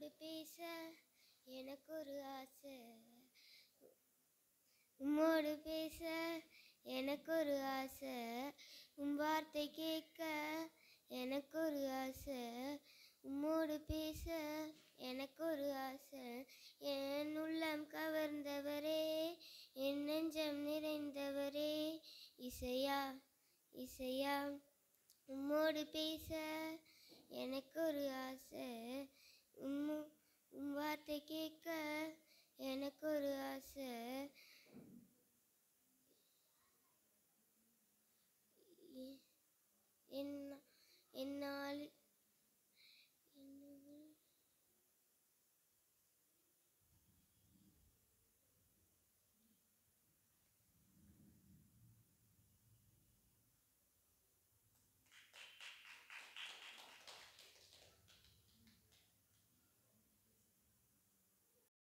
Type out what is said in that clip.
உம்மோடு பேச எனக்கு ஒரு ஆசை, உம்மோடு பேச எனக்கு ஒரு ஆசை, உம் வார்த்தை கேட்க எனக்கு ஒரு ஆசை, உம்மோடு பேச எனக்கு ஒரு ஆசை. என் உள்ளம் கவர்ந்தவரே, என் நெஞ்சம் நிறைந்தவரே, இசையா இசையா உம்மோடு பேச எனக்கு ஒரு ஆசை, உம் வார்த்தை கேட்க எனக்கு ஒரு ஆசை. என்னால்